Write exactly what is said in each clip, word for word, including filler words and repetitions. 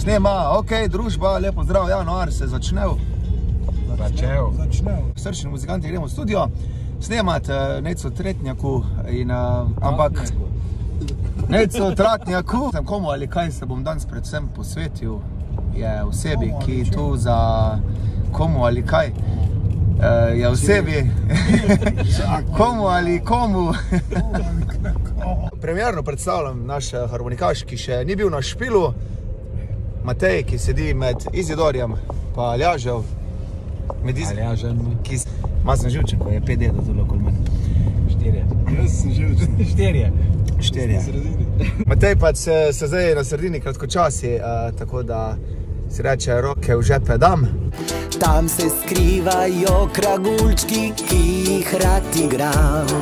Snema, ok, družba, lepo zdrav, januar se začnev. Začel. Srčni muzikanti gremo v studio snemat Neco Tretnjaku in ampak Neco Tratnjaku. Komu ali kaj se bom danes predvsem posvetil je osebi, ki tu za komu ali kaj je osebi komu ali komu premierno predstavljam naš harmonikaš, ki še ni bil na špilu, Matej, ki sedi med Izidorjem pa Aljažev. Aljažem. Malo sem živčen, ko je pet deda tole okoli mene. Štirje. Jaz sem živčen. Štirje. Štirje. Matej pa se, se zdaj na sredini kratkočasi, uh, tako da si reče roke v žepe dam. Tam se skrivajo kragulčki, ki jih rad igram.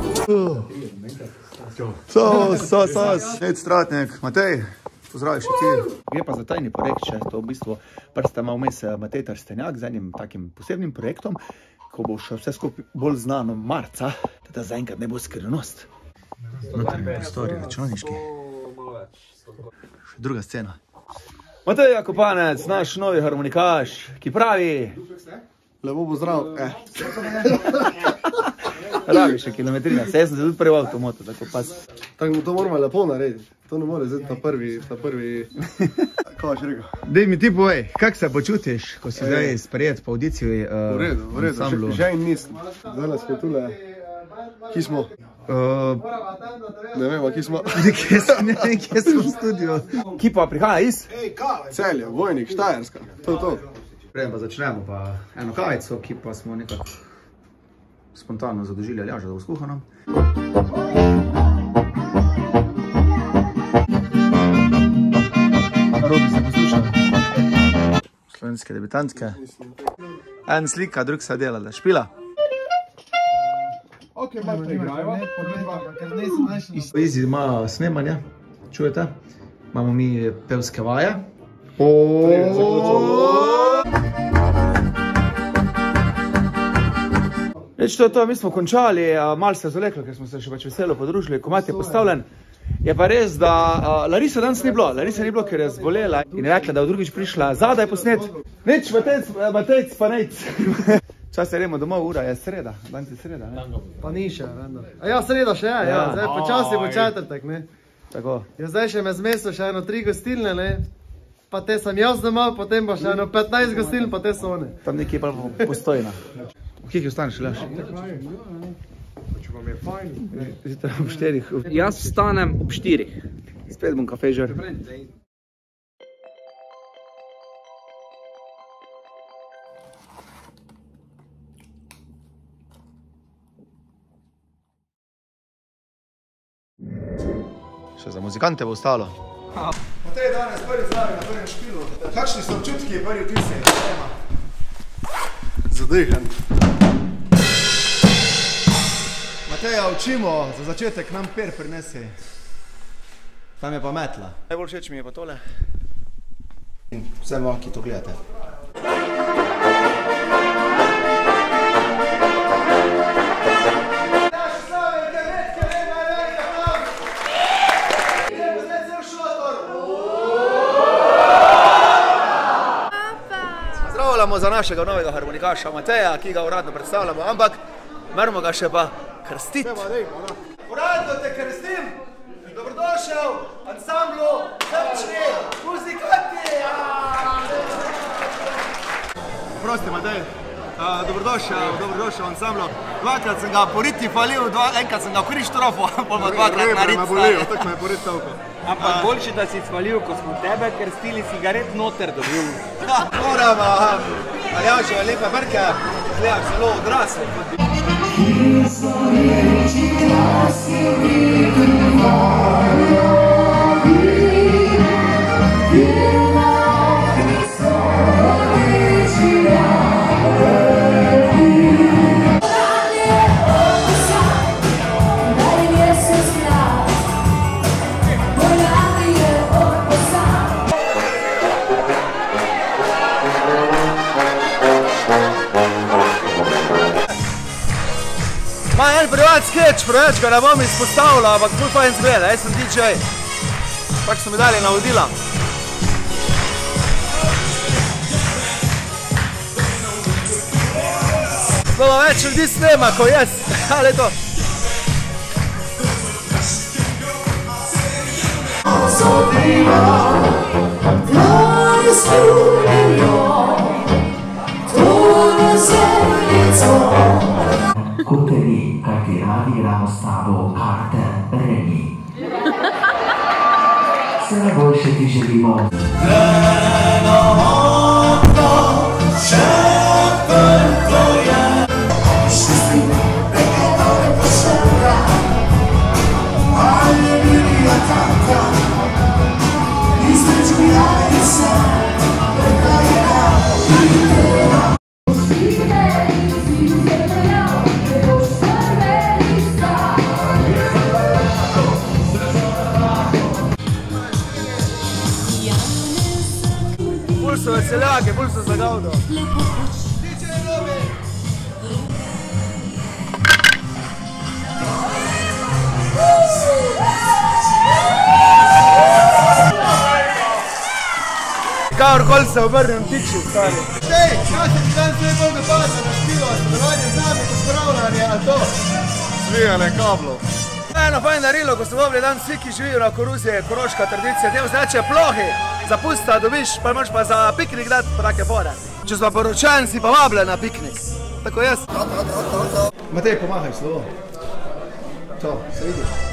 Sos, sos, sos. Nec Tratnjak, Matej. Pozdravi še ti. Gre pa za tajni projekt, če to v bistvu prsta ima vmes Matej Trstenjak z enim takim posebnim projektom, ko bo še vse skupaj bolj znano marca, da zaenkrat ne bo skrivnost. Notranji prostori, računalniški. Še druga scena. Matej Jakopanec, naš novi harmonikaš, ki pravi... Lepo pozdrav. Rabi še kilometrina, se jaz sem se tudi prvi v avtomoto, tako pas. Tako to moramo lepo narediti. To ne more zdaj na prvi, na prvi, kaj še rekel. Dej mi ti povej, kak se počutiš, ko si zdaj sprejet po audiciji uh, v redu, v redu, še, že in mislim. Danes smo tule, ki smo? Uh, ne vem, ki smo? Kje smo, ne vem, kje smo v studiu. Ki pa prihaja iz? Celje, Vojnik, Štajerska, to je to. Preden pa začnemo pa eno kavico, ki pa smo nekako spontano zadožili Aljaža, da bo skuhano. Robi se poslušal. Slovenske debitantke. En slika, drug se dela, da špila. Ok, malo preigrajva. Izi ima snemanje, čujete? Imamo mi pevske vaje. Reč, to je to, mi smo končali, malo se je zaleklo, ker smo se še pač veselo podružili, komad je postavljen. Je pa res, da uh, Larisa danes ni bilo, Larisa ni bilo, ker je zbolela in je rekla, da je drugič prišla zadaj posnet. Nič, Matejc, Matejc, pa nejc. Čas je remo domov, ura je sreda, danes je sreda, ne? Pa ni še, rando. A ja, sreda še je, ja, zdaj počasi bo četrtek, ne? Tako. Ja, zdaj še me zmesto še eno tri gostilne, ne? Pa te sem jaz doma, potem pa še eno petnajst gostiln, pa te so one. Tam nekje pa postojna. V kje ostaneš, Ljaš? Če vam je fajn. Zjutraj ob štirih. Jaz vstanem ob štirih. Spet bom kafe žar. Še za muzikante bo ostalo. Matej danes prvi zdravi na prvem špilu. Kakšni so občutki prvi vtisi? Zadehan. Mateja, učimo, za začetek nam per prinesi. Tam je pa metla. Najbolj všeč mi je pa tole. In vsem vam, ki to gledate. Zdravljamo za našega novega harmonikaša Mateja, ki ga uradno predstavljamo, ampak moramo ga še pa krstiti. Uradno te krstim, dobrodošel ansamblu Srčni muzikanti! Prosti, Matej, dobrodošel, dobrodošel ansamblu. Dvakrat sem ga po riti falil, enkrat sem ga v krištrofo, pa dvakrat na rit. Me bolijo, tako me je po rit tavko. Ampak boljši, da si svalil, ko smo tebe krstili, cigaret noter dobil. Moram, Aljažo, lepe brke, gledam zelo odrasel. Ma en privat skeč, preveč ga ne bom izpostavljal, ampak ful fajn zgleda, jaz sem D J. Tako so mi dali navodila. Bomo več ljudi snema, ko jaz. Ali to? Kutevi, kaj ti radi igramo s tabo karte Remi. Vse najboljše ti želimo. Bolj so veseljake, bolj so zagavno. Kakorkoli se obrnem, tiči ostali. Dej, kaj se ti dan sve Boga pasa na štilo, sodelovanje z nami, pospravljanje, ali to? Svijane kablov. Eno fajn darilo, ko so dobili dan vsi, ki živijo na Koruziji, koroška tradicija, temu se reče plohi. Za pusta dobiš, pa moraš pa za piknik dati pa take fore. Če smo poročen, si pa vabljen na piknik. Tako jaz. Matej, pomahaj slovo. To, se vidiš.